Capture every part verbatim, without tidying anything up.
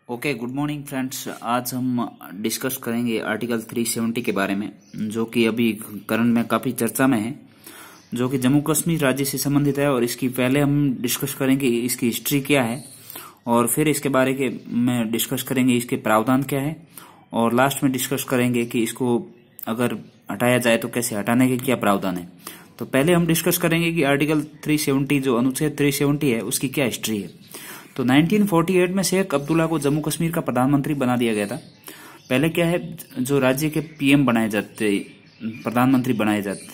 Okay, good morning friends. आज हम discuss करेंगे आर्टिकल तीन सौ सत्तर के बारे में, जो कि अभी करंट में काफी चर्चा में है, जो कि जम्मू कश्मीर राज्य से संबंधित है। और इसकी पहले हम डिस्कस करेंगे इसकी हिस्ट्री क्या है, और फिर इसके बारे के में डिस्कस करेंगे इसके प्रावधान क्या है, और लास्ट में डिस्कस करेंगे कि इसको अगर हटाया जाए तो कैसे हटाने के क्या प्रावधान है। तो पहले हम डिस्कस करेंगे कि आर्टिकल तीन सौ सत्तर जो अनुच्छेद तीन सौ सत्तर है उसकी क्या हिस्ट्री है। तो उन्नीस सौ अड़तालीस में शेख अब्दुल्ला को जम्मू कश्मीर का प्रधानमंत्री बना दिया गया था। पहले क्या है, जो राज्य के पीएम बनाए जाते, प्रधानमंत्री बनाए जाते।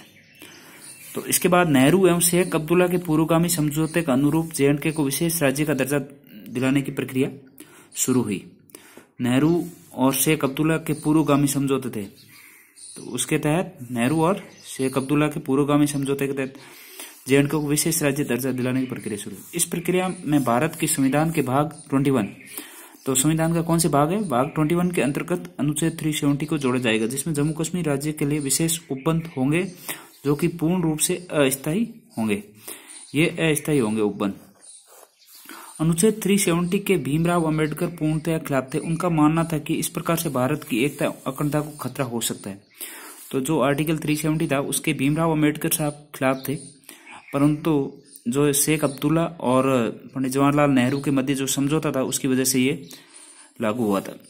तो इसके बाद नेहरू एवं शेख अब्दुल्ला के पूर्वगामी समझौते के अनुरूप जेएंडके को विशेष राज्य का दर्जा दिलाने की प्रक्रिया शुरू हुई। नेहरू और शेख अब्दुल्ला के पूर्वगामी समझौते थे, तो उसके तहत नेहरू और शेख अब्दुल्ला के पूर्वगामी समझौते के तहत जेएंडके को विशेष राज्य दर्जा दिलाने की प्रक्रिया शुरू। इस प्रक्रिया में भारत के संविधान के भाग इक्कीस, तो संविधान का कौन से भाग है, भाग इक्कीस के अंतर्गत अनुच्छेद तीन सौ सत्तर को जोड़ा जाएगा, जिसमें जम्मू कश्मीर राज्य के लिए विशेष उपबंध होंगे जो कि पूर्ण रूप से अस्थायी होंगे। ये अस्थायी होंगे उपबंध। अनुच्छेद तीन सौ सत्तर के भीमराव अंबेडकर पूर्णतया खिलाफ थे। उनका मानना था कि इस प्रकार से भारत की एकता अखंडता को खतरा हो सकता है। तो जो आर्टिकल तीन सौ सत्तर था उसके भीमराव अंबेडकर साहब खिलाफ थे, परंतु जो शेख अब्दुल्ला और पंडित जवाहरलाल नेहरू के मध्य जो समझौता था उसकी वजह से ये लागू हुआ था।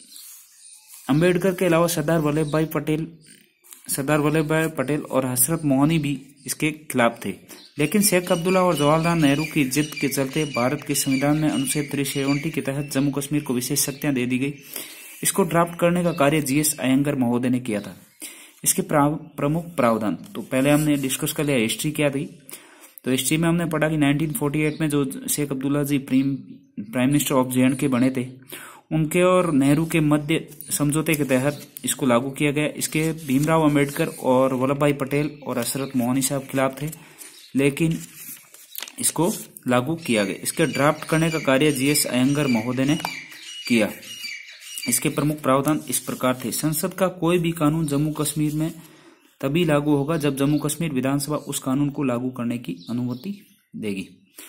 अंबेडकर के अलावा सरदार वल्लभ भाई पटेल सरदार वल्लभ भाई पटेल और हजरत मोहनी भी इसके खिलाफ थे, लेकिन शेख अब्दुल्ला और जवाहरलाल नेहरू की जिद के चलते भारत के संविधान में अनुच्छेद तीन सौ सत्तर के तहत जम्मू कश्मीर को विशेष शक्तियां दे दी गई। इसको ड्राफ्ट करने का कार्य जीएस अयंगर महोदय ने किया था। इसके प्रमुख प्रावधान, तो पहले हमने डिस्कस कर लिया हिस्ट्री क्या थी। तो हिस्ट्री में हमने पढ़ा कि उन्नीस सौ अड़तालीस में जो Sheikh Abdullah ji prime minister of J and K बने थे, उनके और नेहरू के मध्य समझौते के तहत इसको लागू किया गया। इसके भीमराव अंबेडकर और वल्लभ भाई पटेल और हजरत मोहनी साहब खिलाफ थे, लेकिन इसको लागू किया गया। इसके ड्राफ्ट करने का कार्य जीएस अयंगर महोदय ने किया। इसके प्रमुख प्रावधान इस प्रकार थे। संसद का कोई भी कानून जम्मू कश्मीर में तभी लागू होगा जब जम्मू कश्मीर विधानसभा उस कानून को लागू करने की अनुमति देगी।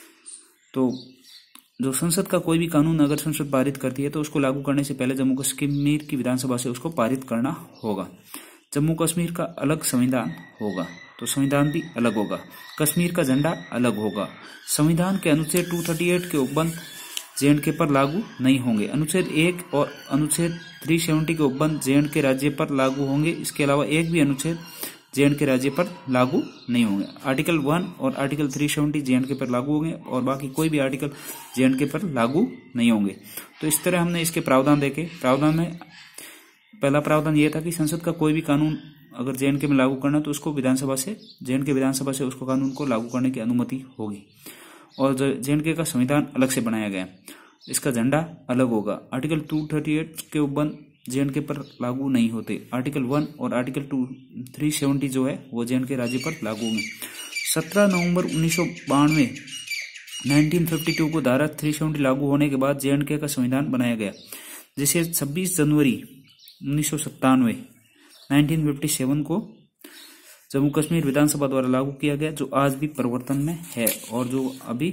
तो जो संसद का कोई भी कानून अगर संसद पारित करती है तो उसको लागू करने से पहले जम्मू कश्मीर की विधानसभा से उसको पारित करना होगा। जम्मू कश्मीर का अलग संविधान होगा, तो संविधान भी अलग होगा। कश्मीर का झंडा अलग होगा। संविधान के अनुच्छेद दो सौ अड़तीस के उपबंध जेएंडके पर लागू नहीं होंगे। अनुच्छेद एक और अनुच्छेद तीन सौ सत्तर के उपबंध जेएंडके राज्य पर लागू होंगे। इसके अलावा एक भी अनुच्छेद जेएंडके राज्य पर लागू नहीं होंगे। आर्टिकल वन और आर्टिकल तीन सौ सत्तर जेएंडके पर लागू होंगे और बाकी कोई भी आर्टिकल जेएंडके पर लागू नहीं होंगे। तो इस तरह हमने इसके प्रावधान देखे। प्रावधान में पहला प्रावधान यह था कि संसद का कोई भी कानून अगर जेएंडके में लागू करना तो उसको विधानसभा से जेएंडके विधानसभा से उसको कानून को लागू करने की अनुमति होगी। और जेएंडके का संविधान अलग से बनाया गया, इसका झंडा अलग होगा। आर्टिकल दो सौ अड़तीस के उपबंध जेएंडके पर लागू नहीं होते। आर्टिकल वन और आर्टिकल टू थ्री सेवेंटी जो है वो जेएंडके राज्य पर लागू होंगे। सत्रह नवंबर उन्नीस सौ बानवे नाइनटीन फिफ्टी टू को धारा तीन सौ सत्तर लागू होने के बाद जेएंडके का संविधान बनाया गया, जिसे छब्बीस जनवरी उन्नीस सौ सत्तानवे नाइनटीन फिफ्टी सेवन को जम्मू कश्मीर विधानसभा द्वारा लागू किया गया, जो आज भी परिवर्तन में है और जो अभी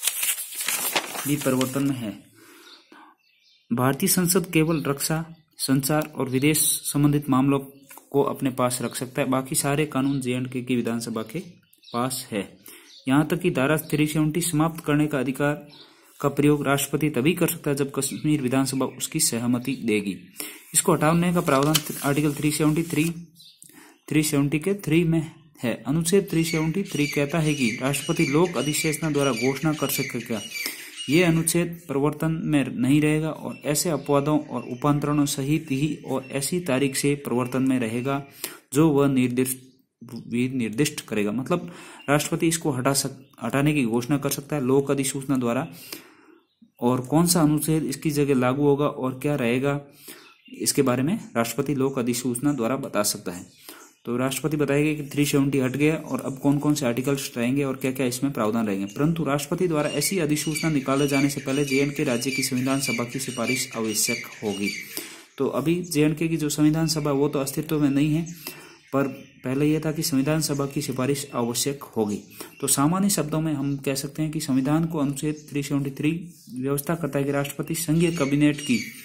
भी परिवर्तन में है। भारतीय संसद केवल रक्षा, संचार और विदेश संबंधित मामलों को अपने पास रख सकता है। बाकी सारे कानून जेएंडके की विधानसभा के पास है। यहाँ तक कि धारा तीन सौ सत्तर समाप्त करने का अधिकार का प्रयोग राष्ट्रपति तभी कर सकता है जब कश्मीर विधानसभा उसकी सहमति देगी। इसको हटाने का प्रावधान आर्टिकल तीन सौ सत्तर थ्री तीन सौ सत्तर के थ्री में है। अनुच्छेद तीन सौ सत्तर थ्री कहता है कि राष्ट्रपति लोक अधिसूचना द्वारा घोषणा कर सकेगा। ये अनुच्छेद प्रवर्तन में नहीं रहेगा और ऐसे अपवादों और उपांतरणों सहित ही और ऐसी तारीख से प्रवर्तन में रहेगा जो वह निर्दिष्ट निर्दिष्ट करेगा। मतलब राष्ट्रपति इसको हटा सक हटाने की घोषणा कर सकता है लोक अधिसूचना द्वारा, और कौन सा अनुच्छेद इसकी जगह लागू होगा और क्या रहेगा इसके बारे में राष्ट्रपति लोक अधिसूचना द्वारा बता सकता है। तो राष्ट्रपति बताएगा कि तीन सौ सत्तर हट गया और अब कौन कौन से आर्टिकल्स रहेंगे और क्या क्या इसमें प्रावधान रहेंगे। परंतु राष्ट्रपति द्वारा ऐसी अधिसूचना निकाले जाने से पहले जेएंडके राज्य की संविधान सभा की सिफारिश आवश्यक होगी। तो अभी जेएंडके की जो संविधान सभा वो तो अस्तित्व में नहीं है, पर पहले यह था कि संविधान सभा की सिफारिश आवश्यक होगी। तो सामान्य शब्दों में हम कह सकते हैं कि संविधान को अनुच्छेद तीन सौ सत्तर व्यवस्था करता है कि राष्ट्रपति संघीय कैबिनेट की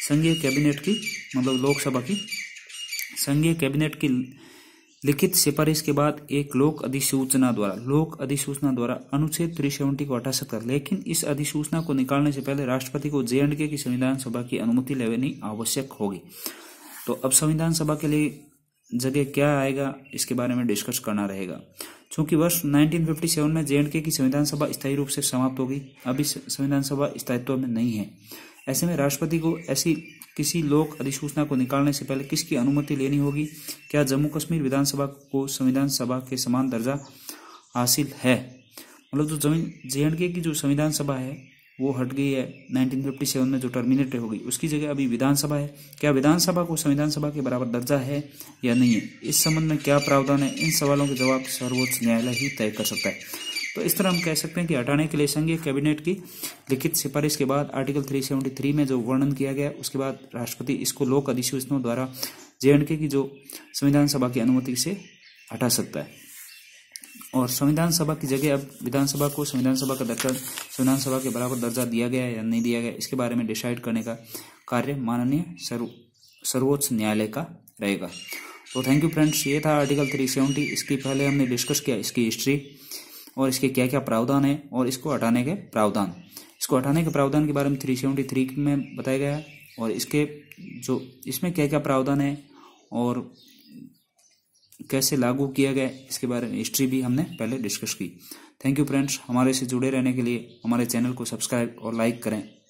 संघीय कैबिनेट की मतलब लोकसभा की संघीय कैबिनेट की लिखित सिफारिश के बाद एक लोक अधिसूचना द्वारा लोक अधिसूचना द्वारा अनुच्छेद तीन सौ सत्तर को हटा सकता है, लेकिन इस अधिसूचना को निकालने से पहले राष्ट्रपति को जे एंड के की संविधान सभा की अनुमति लेनी आवश्यक होगी। तो अब संविधान सभा के लिए जगह क्या आएगा इसके बारे में डिस्कस करना रहेगा। चूंकि वर्ष उन्नीस सौ सत्तावन में जे एंड के की संविधान सभा स्थायी रूप से समाप्त होगी, अभी संविधान सभा स्थायित्व में नहीं है। ऐसे में राष्ट्रपति को ऐसी किसी लोक अधिसूचना को निकालने से पहले किसकी अनुमति लेनी होगी? क्या जम्मू कश्मीर विधानसभा को संविधान सभा के समान दर्जा हासिल है? मतलब जो जे एंड के की जो संविधान सभा है वो हट गई है उन्नीस सौ सत्तावन में, जो टर्मिनेट हो गई, उसकी जगह अभी विधानसभा है। क्या विधानसभा को संविधान सभा के बराबर दर्जा है या नहीं है? इस संबंध में क्या प्रावधान है? इन सवालों के जवाब सर्वोच्च न्यायालय ही तय कर सकता है। तो इस तरह हम कह सकते हैं कि हटाने के लिए संघीय कैबिनेट की लिखित सिफारिश के बाद आर्टिकल तीन सौ तिहत्तर में जो वर्णन किया गया, उसके बाद राष्ट्रपति इसको लोक अधिसूचना द्वारा जे एंड के की जो संविधान सभा की अनुमति से हटा सकता है। और संविधान सभा की जगह अब विधानसभा को संविधान सभा का दर्जा संविधान सभा के बराबर दर्जा दिया गया है या नहीं दिया गया, इसके बारे में डिसाइड करने का कार्य माननीय सर्व सर्वोच्च न्यायालय का रहेगा। तो थैंक यू फ्रेंड्स, ये था आर्टिकल तीन सौ सत्तर। इसकी पहले हमने डिस्कस किया इसकी हिस्ट्री और इसके क्या क्या प्रावधान है और इसको हटाने के प्रावधान इसको हटाने के प्रावधान के बारे में तीन सौ तिहत्तर में बताया गया है, और इसके जो इसमें क्या क्या प्रावधान है और कैसे लागू किया गया इसके बारे में हिस्ट्री भी हमने पहले डिस्कस की। थैंक यू फ्रेंड्स, हमारे से जुड़े रहने के लिए हमारे चैनल को सब्सक्राइब और लाइक करें।